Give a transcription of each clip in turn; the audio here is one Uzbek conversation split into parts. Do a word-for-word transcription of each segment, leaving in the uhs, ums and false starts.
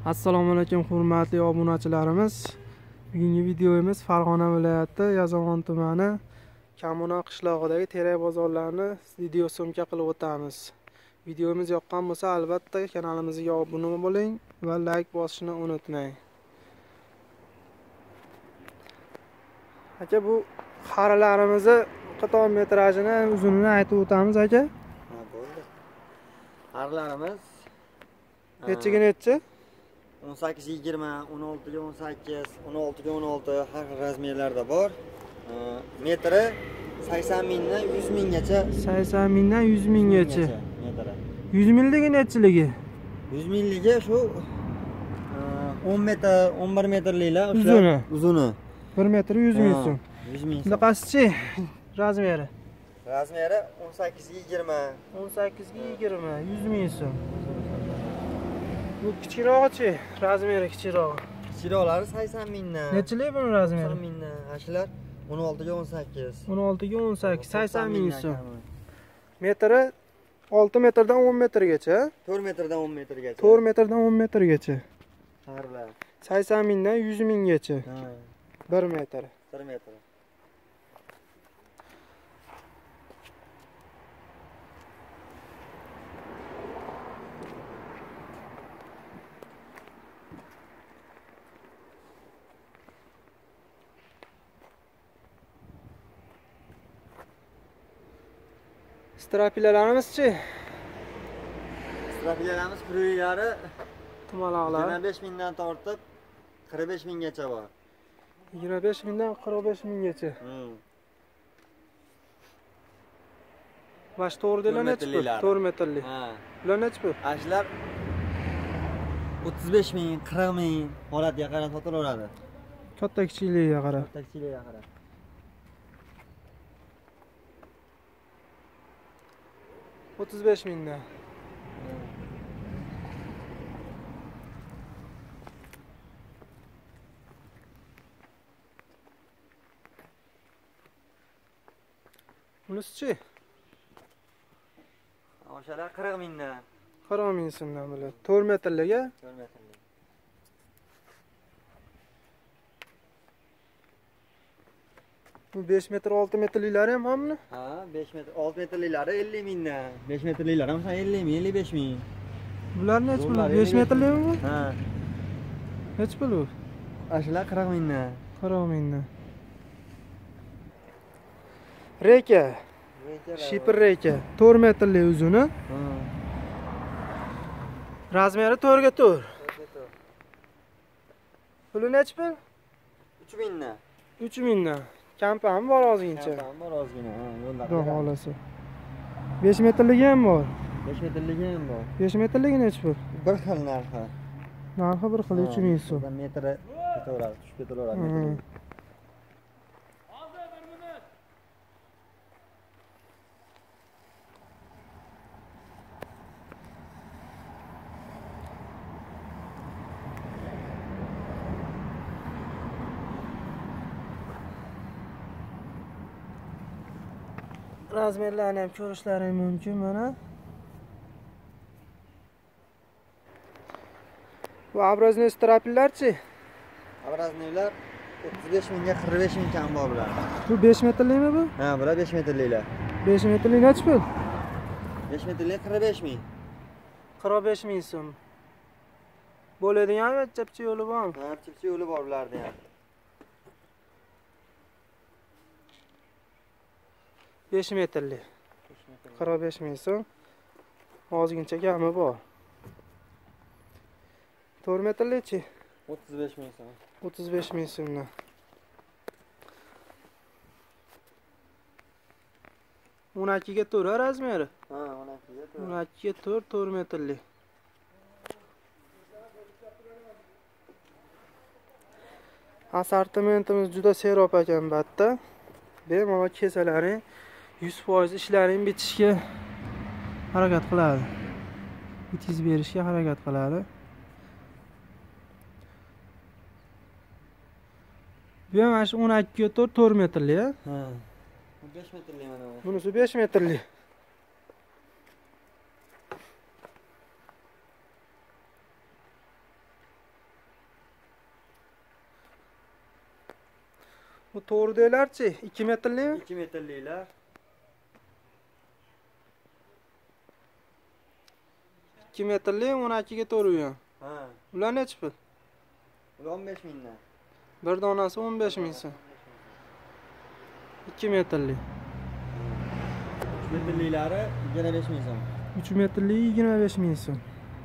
Assalomu alaykum hurmatli obunachilarimiz. Bugungi videomiz Farg'ona viloyati Yazovon tumani Kamuna qishlog'idagi terak bozorlarini video syomka qilib o'tamiz. Videomiz yoqqan bo'lsa, albatta kanalimizga obuna bo'ling va like bosishni unutmang. Aka, bu xarilarimizni qator metrajini, uzunini aytib o'tamiz aka. Ha, bo'ldi. Xarilarimiz Nechiga nechi? o'n sakkiz yigirma, o'n olti ga o'n sakkiz, o'n olti ga o'n olti har xil razmerlarda bor. Metri sakson mingdan yuz minggacha. sakson mingdan yuz minggacha. Metri. yuz mingligi nechiligi? yuz mingligi shu o'n metr, o'n bir metrliklar uzuni. Uzuni. bir metr yuz ming so'm. yuz ming. Bunaqasi razmeri. Razmeri o'n sakkiz yigirma. o'n sakkiz ga yigirma, yuz ming so'm. Bu kichikroqchi, razmeri kichikroq. Kichikroqlari sakson mingdan. Nechilik buni razmeri? sakson mingdan. Ashlar o'n olti ga o'n sakkiz. o'n olti ga o'n sakkiz, sakson ming so'm. Metri olti metrdan o'n metrgacha. to'rt metrdan o'n metrgacha. to'rt metrdan o'n metrgacha. Xarilar. sakson mingdan yuz minggacha. Ha. bir metr. bir metr. Strapilalarimiz-chi? Strapilalarimiz qurilari Tumaloqlar yigirma besh mingdan tortib qirq besh minggacha bor. yigirma besh mingdan qirq besh minggacha. Hmm. Bash to'g'ridalar nechi pul? to'rt metrli. Ha. Bular nechi pul? Ashlar o'ttiz besh ming, qirq ming holatiga qarab sotilaveradi. Katta kichikligiga qarab. Katta kichikligiga qarab. o'ttiz besh mingdan. Bunisi-chi? O'shalar qirq mingdan. qirq ming so'mdan bular. to'rt metrliga? to'rt metrlik. Bu besh metr, olti metrliklari ham bormi? Ha, besh metr, olti metrliklari ellik mingdan. besh metrliklari ham ellik ming, ellik besh ming. Bular nechi pul? besh metrlimi bu? Ha. Nechi pul bu? Ashlar qirq mingdan. qirq mingdan. Reka. Shipir reka. to'rt metrli uzuni. Ha. Razmeri to'rt ga to'rt. Puli nechi pul? uch mingdan. uch mingdan. Kampam bor ozgincha. Kampam bor ozgina. Ha, yo'lda. Xudo xolasa. besh metrligi ham bor. besh metrligi ham bor. besh metrligi nechi pul? Bir xil narxi. Narxi bir xil uch ming so'm. Metri ketaveradi, tushib ketaveradi metrga. Razmerlarni ham ko'rishlaring mumkin mana. Bu obrazniy strapillarchi? Obraznilar o'ttiz besh mingga qirq besh ming kam bor bular. Bu besh metrlikmi bu? Ha, bular besh metrliklar. besh metrlik nechi pul? besh metrlik qirq besh ming. qirq besh ming so'm. Bo'ladigan chapchi yo'li bormi? Ha, chipchi yo'li bor bularda ham. besh metrli. qirq besh ming so'm. Ozgincha kami bor. to'rt metrlichi? o'ttiz besh ming so'm. o'ttiz besh ming so'mdan. o'n ikki ga to'rt razmeri. Ha, o'n ikki ga to'rt. o'n ikki ga to'rt, to'rt metrli. Assortimentimiz juda serob ekan batta. Bemalol kesalaring yuz foiz ishlaring bitishga harakat qiladi. Bitkizib berishga harakat qiladi. Bu ham mana shu o'n ikki ga to'rt, to'rt metrli, ha? Ha. besh metrli mana bu. Bunisi besh metrli. Bu to'g'ridagilarchi? ikki metrlimi? ikki metrliklar. ikki metrli o'n ikki ga to'g'ri. Ha. Ular nechi pul? Ular o'n besh mingdan. Bir donasi o'n besh ming so'm. ikki metrli. uch metrliklari yigirma besh ming so'm. uch metrli yigirma besh ming so'm.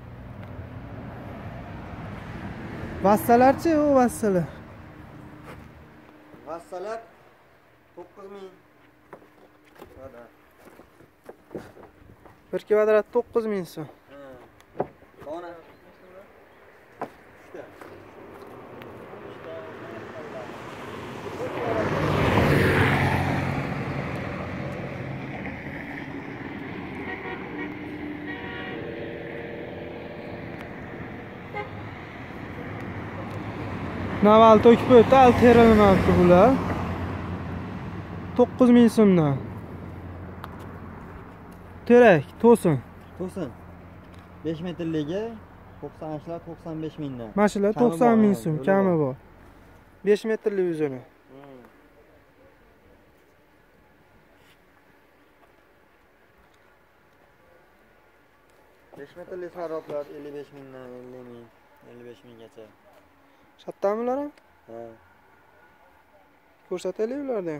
Vassalarchi, o vassalar. Vassalar to'qqiz ming. Bir kvadrat to'qqiz ming so'm. Ha. Dona. Naval to'kib o'tdi, alternativ bular. to'qqiz ming so'mdan. Terak, to'sin. To'sin. besh metrligi to'qsonlar to'qson besh mingdan. Mashina to'qson ming so'm, kami bor. besh metrli uzuni. besh metrli saroblar ellik besh mingdan ellik ming, ellik besh minggacha. Shatdamilar ham? Ha. Ko'rsataylik ularni.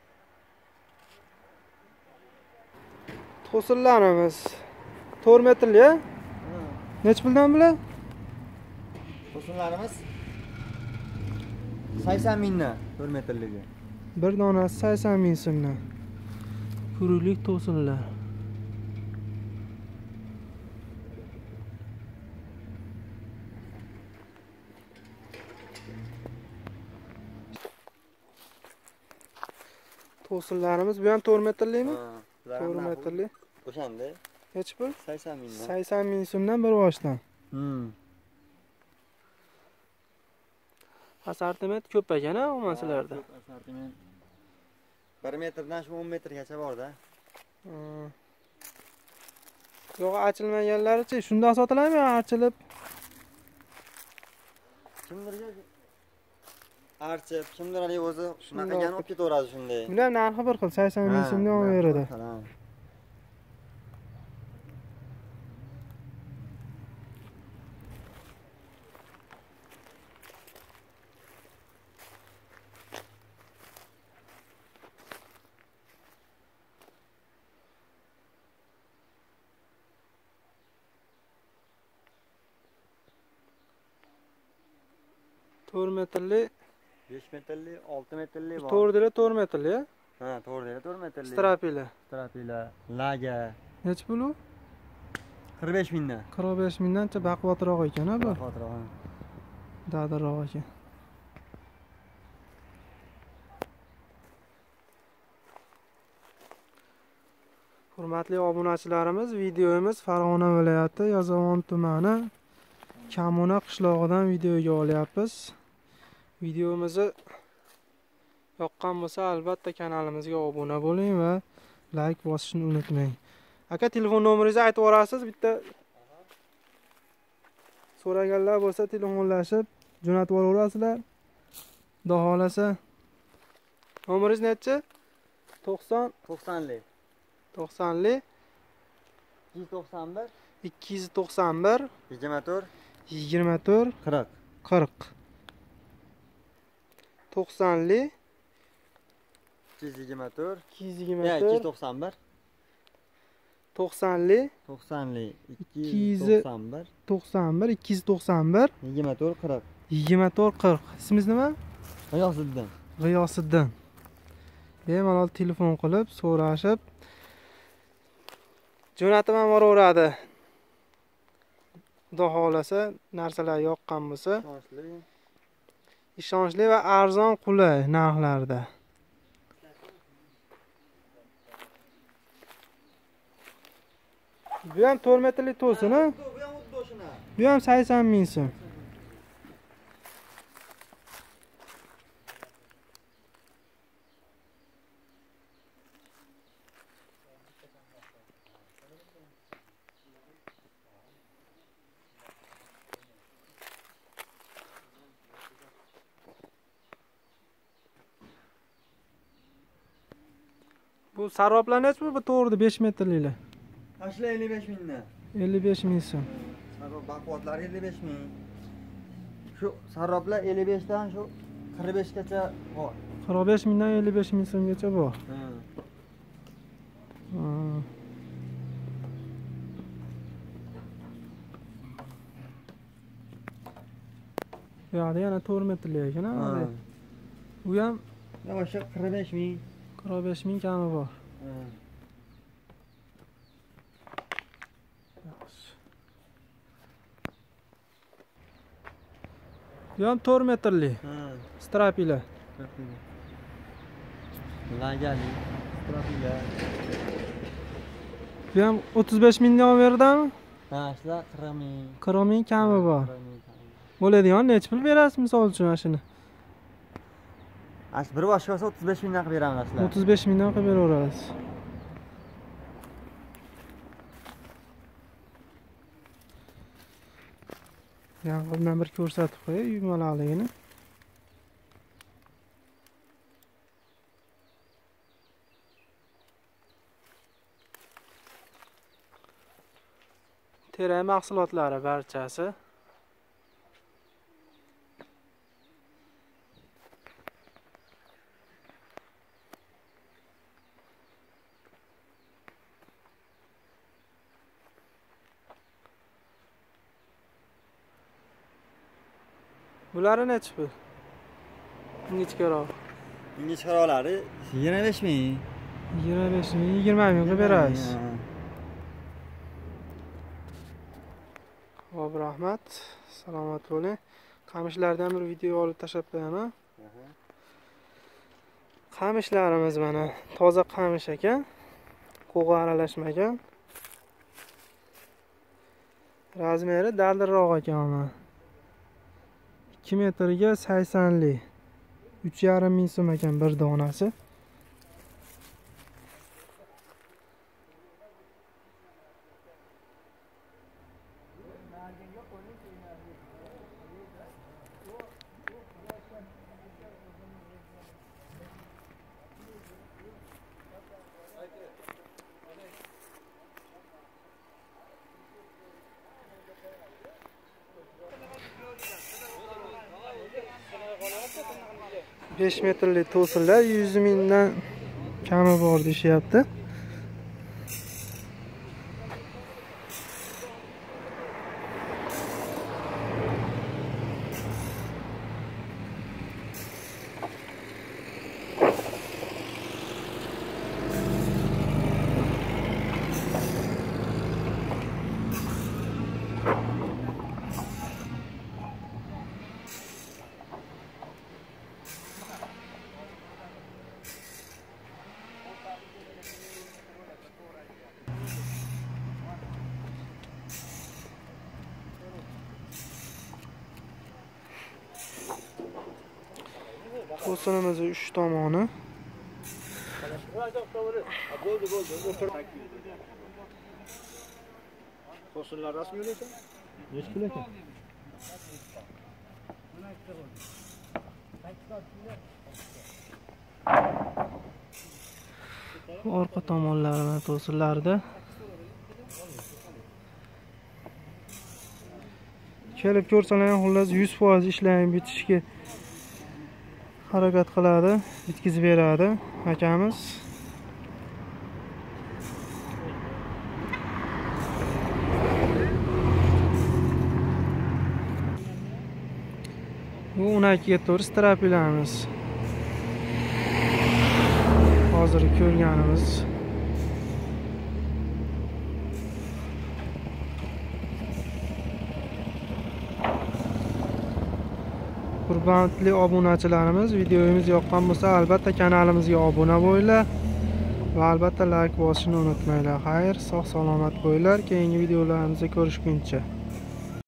To'sinlarimiz to'rt metrli, ha? Nech puldan bular? To'sinlarimiz sakson mingdan to'rt metrligi. Bir donasi sakson ming so'mdan. Kuruklik to'sinlar. To'sinlarimiz bu ham to'rt metrlimi? Ha. to'rt metrli. O'shanda Nech pul? sakson mingdan. sakson ming so'mdan bir boshdan. Hmm. Assortiment ko'p ekan-a, o'mansizlarda. Assortiment bir metrdan shu o'n metrgacha bor-da. Yo'q, ochilmaganlarichi, shunda sotiladimi, archilib? Kimdirga archib, kimdir hali o'zi shunaqagani olib ketaveradi shunday. Bular narxi bir xil, sakson ming so'mdan olaveradi. to'rt metrli, besh metrli, olti metrli bor. to'rdili to'rt metrli, ha? Ha, to'rdili to'rt metrli. Strapila. Strapila, laga. Nech pul u? qirq besh mingdan. qirq besh mingdancha baquvvatroq ekan-a bu. Baquvvatroq. Dadaroq ekan. Hurmatli obunachilarimiz, videomiz Farg'ona viloyati Yozyovon tumani Kamona qishlog'idan videoga olyapmiz. Videomizni yoqqan bo'lsa, albatta kanalimizga obuna bo'ling va like bosishni unutmang. Aka, telefon nomeringizni aytib yuborasiz, bitta so'raganlar bo'lsa telefonlashib jo'natib olaverasizlar. Xudo xolasa. Nomeringiz nechi? to'qson to'qsonli. to'qsonli ikki yuz to'qson bir ikki yuz to'qson bir yigirma to'rt yigirma to'rt qirq. qirq. to'qsonli ikki yuz yigirma to'rt ikki yuz yigirma ikki yuz to'rt to'qson bir to'qsonli to'qsonli ikki ikki yuz yuz to'qson bir to'qson bir ikki yuz to'qson bir yigirma to'rt qirq. yigirma to'rt qirq. Ismingiz nima? G'iyosiddin. G'iyosiddin. Bemalol telefon qilib so'rashib jo'natib ham boraveradi. Xudo xolasa narsalar yoqqan bo'lsa, ishonchli va arzon qulay narxlarda. Bu ham to'rt metrli to'sin, ha? Bu ham sakson ming so'm. Bu saroblar nechmi bu to'g'rida besh metrliklar? Ashlar ellik besh mingdan. ellik besh ming so'm. Sarob baquvvatlar ellik besh ming. Shu saroblar ellik besh dan shu qirq besh gacha bor. qirq besh mingdan ellik besh ming so'mgacha bor. Ha. Ha. Bu yoqda yana to'rt metrlik ekan, ha? Bu ham O'sha qirq besh ming. qirq besh ming kami bor. Ha. Bu ham to'rt metrlik. Ha. Strapilar. Lagali. Strapilar. Bu ham o'ttiz besh mingdan berdami? Ha, shular qirq ming. qirq ming kami bor. Bo'ladigan necha pul berasiz misol uchun shuni? Ash bir boshqa olsa o'ttiz besh mingdan qilib beramiz sizlar. o'ttiz besh mingdan qilib beraverasiz. Yaqindan bir ko'rsatib qo'yay yumaloqligini. Terak mahsulotlari barchasi. Buları necha pul? Ingichkaroq. Ingichkaroqlari yigirma besh ming. yigirma besh ming, yigirma ming qilib berasiz. Xo'p, rahmat. Salomat bo'ling. Qamishlardan bir video olib tashlab qo'yaman. Qamishlarimiz mana toza qamish ekan. Qo'g'i aralashmagan. Razmeri daldirroq ekan mana. ikki metrga saksonlik. uch yarim ming so'm ekan bir donasi. besh metrlik to'sinlar yuz mingdan kami bor deyapti. To'sinimiz uch tomoni. To'sinlar rasmiy ekan. Necha pul ekan? Orqa tomonlarini to'sinlarda. Kelib ko'rsalar, xullas yuz foiz ishlayib bitishga harakat qiladi, bitkizib beradi akamiz. Bu o'n ikki ga to'g'ri strapilarimiz. Hozir ko'rganimiz. Hurmatli obunachilarimiz, videomiz yoqqan bo'lsa, albatta kanalimizga obuna bo'linglar va albatta like bosishni unutmanglar. Xayr, sog' salomat bo'linglar. Keyingi videolarimizda ko'rishguncha.